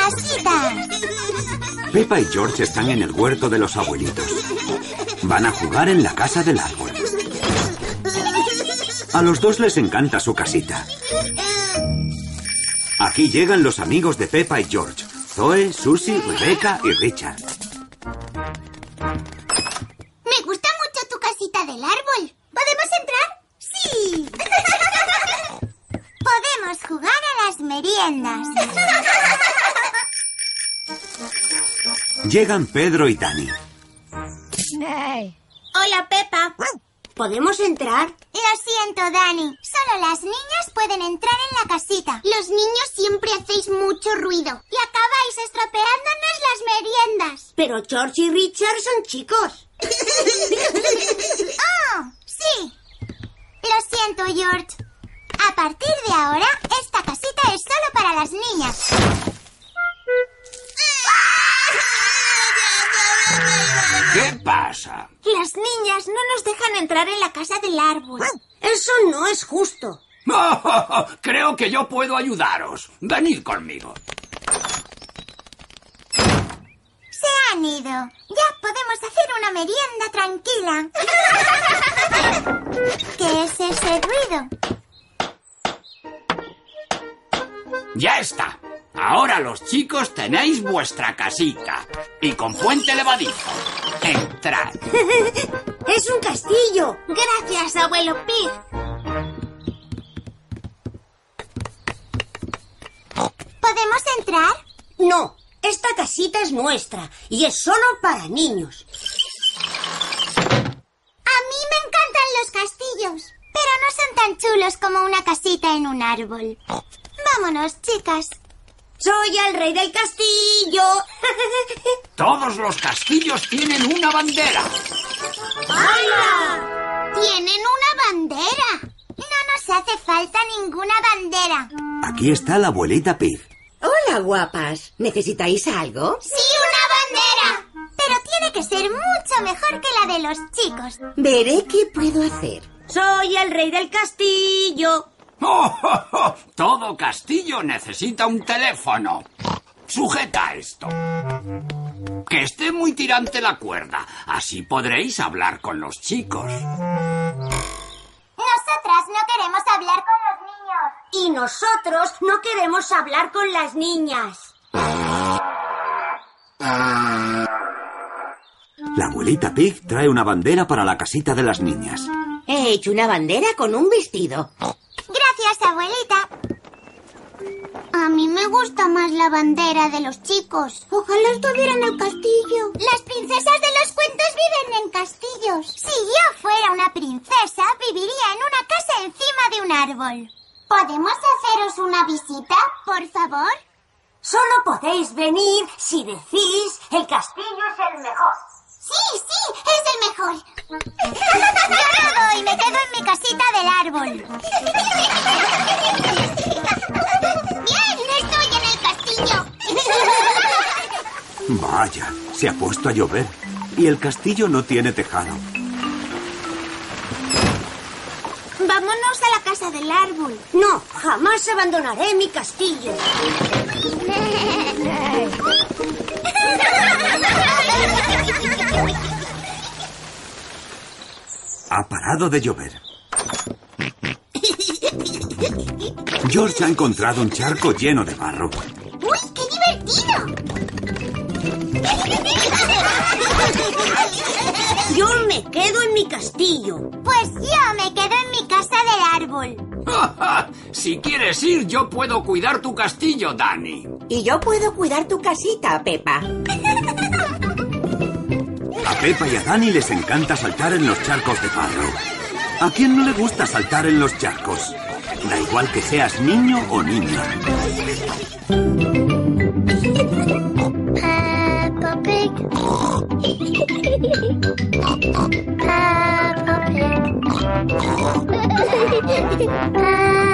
casitas! Peppa y George están en el huerto de los abuelitos. Van a jugar en la casa del árbol. A los dos les encanta su casita. Aquí llegan los amigos de Peppa y George: Zoe, Susie, Rebecca y Richard. Me gusta mucho tu casita del árbol. ¿Podemos entrar? ¡Sí! Podemos jugar a las meriendas. Llegan Pedro y Dani. Hola, Peppa. ¿Podemos entrar? Lo siento, Dani. Solo las niñas pueden entrar en la casita. Los niños siempre hacéis mucho ruido y acabáis estropeándonos las meriendas. Pero George y Richard son chicos. ¡Oh, sí! Lo siento, George. A partir de ahora, esta casita es solo para las niñas. ¿Qué pasa? Las niñas no nos dejan entrar en la casa del árbol. Eso no es justo. Creo que yo puedo ayudaros. Venid conmigo. Se han ido. Ya podemos hacer una merienda tranquila. ¿Qué es ese ruido? Ya está. Ahora los chicos tenéis vuestra casita. Y con puente levadizo. Entrad. ¡Es un castillo! Gracias, abuelo Pig. ¿Podemos entrar? No, esta casita es nuestra y es solo para niños. A mí me encantan los castillos, pero no son tan chulos como una casita en un árbol. Vámonos, chicas. ¡Soy el rey del castillo! Todos los castillos tienen una bandera. ¡Hala! ¡Tienen una bandera! No nos hace falta ninguna bandera. Aquí está la abuelita Pig. Hola, guapas. ¿Necesitáis algo? ¡Sí, una bandera! Pero tiene que ser mucho mejor que la de los chicos. Veré qué puedo hacer. ¡Soy el rey del castillo! Todo castillo necesita un teléfono. Sujeta esto. Que esté muy tirante la cuerda. Así podréis hablar con los chicos. Nosotras no queremos hablar con los niños. Y nosotros no queremos hablar con las niñas. La abuelita Pig trae una bandera para la casita de las niñas. He hecho una bandera con un vestido. Gracias, abuelita. A mí me gusta más la bandera de los chicos. Ojalá estuvieran en el castillo. Las princesas de los cuentos viven en castillos. Si yo fuera una princesa, viviría en una casa encima de un árbol. ¿Podemos haceros una visita, por favor? Solo podéis venir si decís el castillo es el mejor. Sí, es el mejor. Yo no doy, me quedo en mi casita del árbol. Bien, estoy en el castillo. Vaya, se ha puesto a llover y el castillo no tiene tejado. Vámonos a la casa del árbol. No, jamás abandonaré mi castillo. Ha parado de llover. George ha encontrado un charco lleno de barro. ¡Uy, qué divertido! Yo me quedo en mi castillo. Pues yo me quedo en mi casa del árbol. Si quieres ir, yo puedo cuidar tu castillo, Dani. Y yo puedo cuidar tu casita, Peppa. A Peppa y a Dani les encanta saltar en los charcos de barro. ¿A quién no le gusta saltar en los charcos? Da igual que seas niño o niña. Peppa Pig. Peppa Pig.